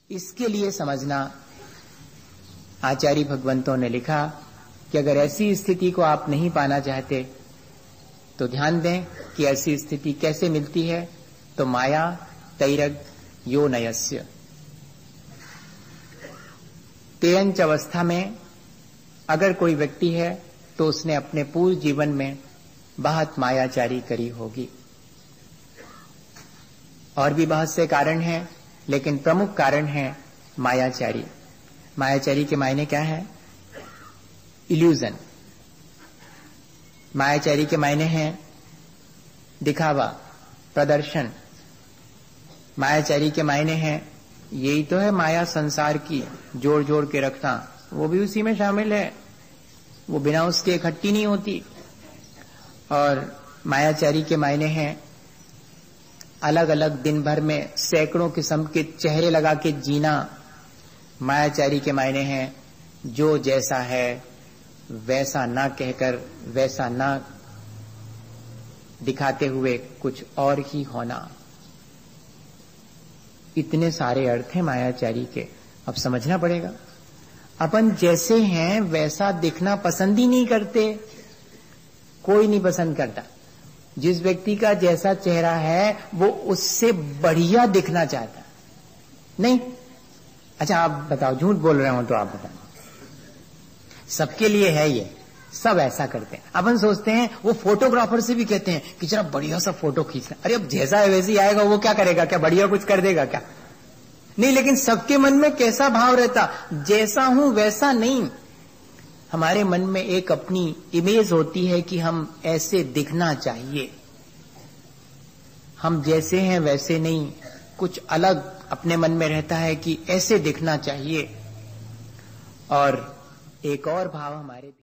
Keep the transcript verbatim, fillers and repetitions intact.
इसके लिए समझना, आचार्य भगवंतों ने लिखा कि अगर ऐसी स्थिति को आप नहीं पाना चाहते तो ध्यान दें कि ऐसी स्थिति कैसे मिलती है। तो माया तैरग यो नयस्य, तेयंच अवस्था में अगर कोई व्यक्ति है तो उसने अपने पूर्व जीवन में बहुत मायाचारी करी होगी। और भी बहुत से कारण हैं, लेकिन प्रमुख कारण है मायाचारी। मायाचारी के मायने क्या है? इल्यूजन। मायाचारी के मायने हैं दिखावा, प्रदर्शन। मायाचारी के मायने हैं, यही तो है माया संसार की, जोड़ जोड़ के रखना, वो भी उसी में शामिल है, वो बिना उसके इकट्ठी नहीं होती। और मायाचारी के मायने हैं अलग अलग दिन भर में सैकड़ों किस्म के चेहरे लगा के जीना। मायाचारी के मायने हैं जो जैसा है वैसा ना कहकर, वैसा ना दिखाते हुए कुछ और ही होना। इतने सारे अर्थ हैं मायाचारी के। अब समझना पड़ेगा, अपन जैसे हैं वैसा दिखना पसंद ही नहीं करते, कोई नहीं पसंद करता। जिस व्यक्ति का जैसा चेहरा है वो उससे बढ़िया दिखना चाहता नहीं। अच्छा आप बताओ, झूठ बोल रहे हो तो आप बताओ। सबके लिए है ये, सब ऐसा करते हैं। अपन सोचते हैं, वो फोटोग्राफर से भी कहते हैं कि जरा बढ़िया सा फोटो खींचना। अरे अब जैसा है वैसे ही आएगा, वो क्या करेगा? क्या बढ़िया कुछ कर देगा क्या? नहीं। लेकिन सबके मन में कैसा भाव रहता? जैसा हूं वैसा नहीं। हमारे मन में एक अपनी इमेज होती है कि हम ऐसे दिखना चाहिए। हम जैसे हैं वैसे नहीं, कुछ अलग अपने मन में रहता है कि ऐसे दिखना चाहिए। और एक और भाव हमारे